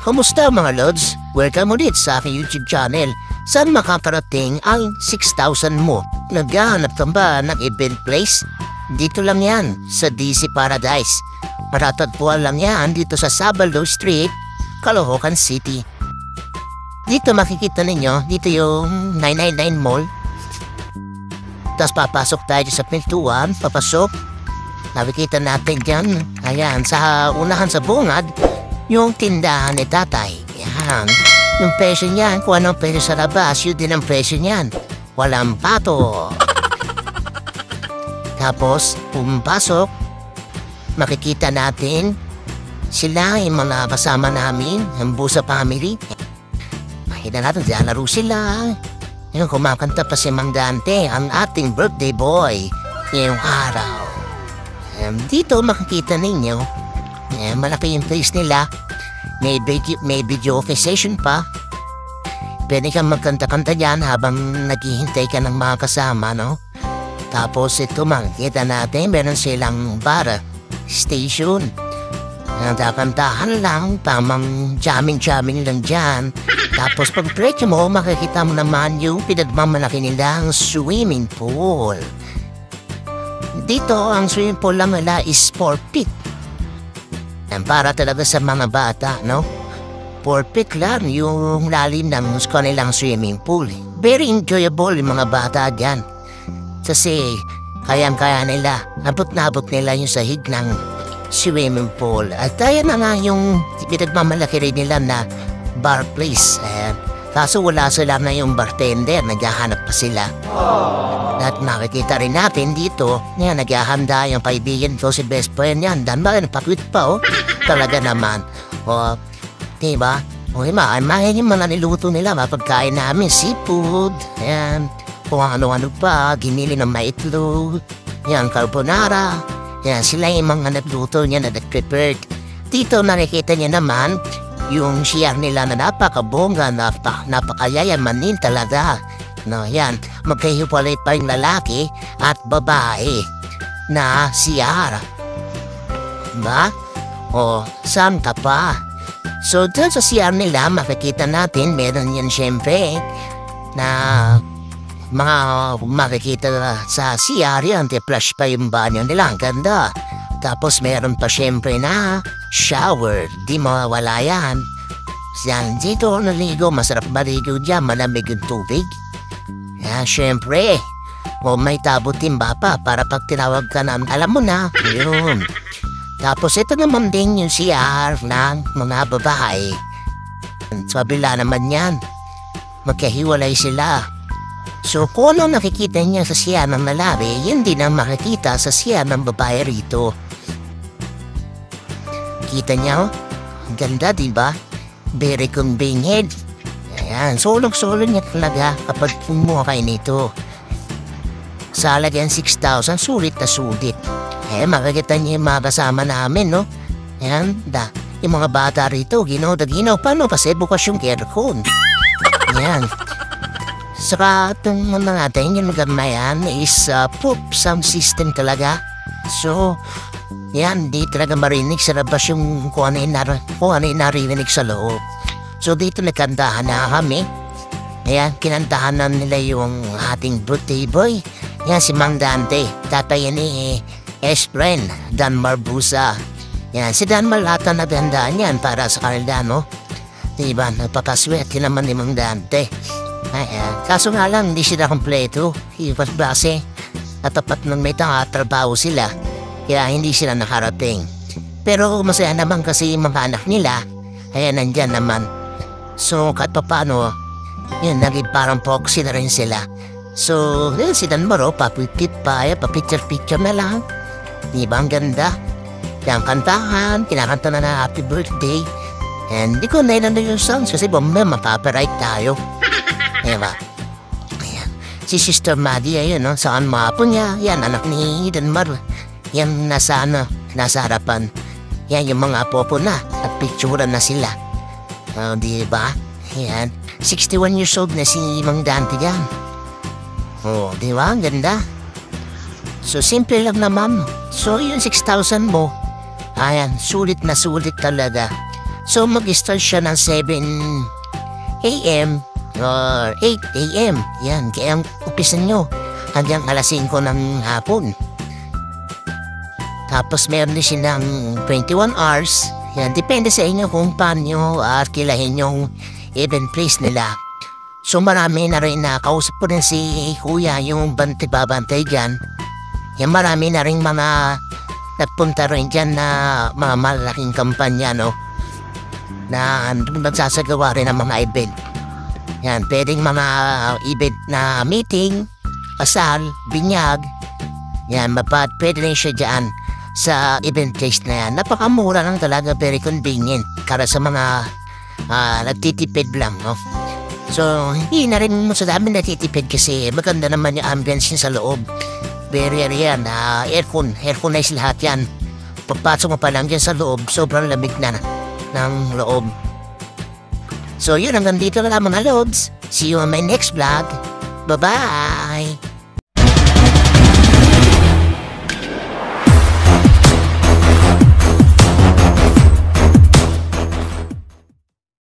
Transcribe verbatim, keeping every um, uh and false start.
Kumusta mga Lods? Welcome ulit sa aking YouTube channel. Saan makakarating ang six thousand mo? Naghahanap ka ba ng event place? Dito lang yan, sa D C Paradise. Matatagpuan lang yan dito sa Sabalo Street, Caloocan City. Dito makikita ninyo, dito yung nine nine nine Mall. Tapos papasok tayo sa pintuan, papasok. Nakikita natin dyan, ayan, sa unahan sa bungad, yung tindahan ni tatay. Yan. Yung presyo niyan, kung anong presyo sa labas, yun din ang presyo niyan. Walang pato. Tapos, pumpasok, makikita natin sila yung mga kasama namin, ang Busa family. Makikita natin, laro sila. Yung kumakanta pa si Mang Dante, ang ating birthday boy, ngayong araw. Um, dito makikita ninyo, eh, malaki yung place nila. May video, may video session pa. Pwede kang magkanta-kanta dyan habang naghihintay ka ng mga kasama, no? Tapos ito makikita natin, meron silang bar station. Nagkakantahan lang, tamang jamming-jamming lang dyan. Tapos pag break mo, makikita mo naman yung pinagmamalaki nilang swimming pool. Dito, ang swimming pool lang nila is four feet. Yan, para talaga sa mga bata, no? four feet lang yung lalim ng kanilang swimming pool. Very enjoyable yung mga bata dyan. Kasi, kayang-kaya nila, abot-nabot nila yung sahig ng swimming pool. At kaya na nga yung pinagmamalaki rin nila na bar place. Ayan. Kaso wala sila na yung bartender, naghahanap pa sila. At makikita rin natin dito, yan, naghahanda yung kaibigan ko, si best friend yan. Dan ba, napatwit pa, oh. Talaga naman. O, diba? O, diba, mahin yung mga niluto nila, mapagkain namin, seafood, yan. Kung ano-ano pa, ginili ng maitlog, yan, carbonara. Yan, sila yung mga nagluto niya na nag-prepared. Dito nakikita niya naman, yung siyar nila na napakabongga, napak, napakayayamanin talaga. No, yan, magkahiwalay pa yung lalaki at babae na siyar. Ba? O, saan ka pa? So, dun sa siyar nila, makikita natin, meron yan syempre na mga makikita sa siyar yan, flash pa yung banyo nila, ang ganda. Tapos meron pa syempre na shower, di mawawala yan. Yan, dito naligo, masarap maligo dyan, malamig yung tubig. Yan, syempre, o may tabot timba pa para pag tinawag ka na, alam mo na, yun. Tapos ito naman din yung C R ng mga babae. Sa kabila naman yan, magkahiwalay sila. So kung ano nakikita niya sa siya ng lalaki, yun din ang makikita sa siya ng babae rito. Kita niya, oh? Ang ganda, diba? Very convenient. Ayan, solong-solo niya talaga kapag kumuha kayo nito. Sa halagang six thousand, sulit na sulit. Eh, makikita niya yung mga kasama namin, no? Ayan, da. Yung mga bata rito, ginaw na ginaw. Paano kasi bukas yung aircon? Ayan. Saka itong ano natin, yung gamayan is uh, poop sound system talaga. So, yan, di talaga marinig sa labas yung kung ano yung, nar- kung ano yung narinig sa loob. So, dito nagkantahan na kami. Ayan, kinantahan na nila yung ating birthday boy. Yan, si Mang Dante. Tatay ni S-friend, Danmar Busa. Yan, si Danmar lahat na nagandaan yan para sa kanila, no? Diba, nagpapaswerte naman ni Mang Dante. Ayan, kaso nga lang, hindi sila kompleto. Iwas base, natapat ng may trabaho sila. Kaya hindi sila nakarating. Pero masaya naman kasi yung mga anak nila, ayan, nandyan naman. So, kahit pa paano, yun, naging parang proxy na rin sila. So, yun, si Danmar, papipit pa, papicture-picture na lang. Di ba ang ganda? Kaya ang kantahan, kinakanta na na happy birthday. And di ko nailan na yung songs kasi bomba, mapaparight tayo. Diba? Ayan. Si Sister Maddie, ayun, no? Saan mapo niya? Yan, anak ni Danmar. Yan, nasa ano, nasa harapan. Yan, yung mga popo na. At picturean na sila. O, uh, diba? Yan. sixty-one years old na si Mang Dante yan. O, diba? Ang ganda. So, simple lang naman. So, yung six thousand mo, ayan, sulit na sulit talaga. So mag-start siya ng seven a m or eight a m Yan, kaya ang upisan nyo hanggang alas singko ng hapon. Tapos meron din silang twenty-one hours. Yan, depende sa inyo kung paano arkilahin yung event place nila. So marami na rin na kausap ko rin si Kuya yung bantay-babantay dyan. Yan, marami na rin mga nagpunta rin dyan na mga malaking kampanya, no? Na nagsasagawa rin ng mga event. Yan, pwedeng mga event na meeting, kasal, binyag. Yan, mapat, pwede rin siya dyan sa event place na yan. Napakamura lang talaga, very convenient. Para sa mga uh, nagtitipid lang, no? So, hindi na rin mo sa dami natitipid kasi maganda naman yung ambience niya sa loob. Very yan, uh, aircon, airconize lahat yan. Papasok mo pa lang dyan sa loob, sobrang lamig na ng loob. So yun, hanggang dito na lang mga lods. See you on my next vlog. Bye-bye!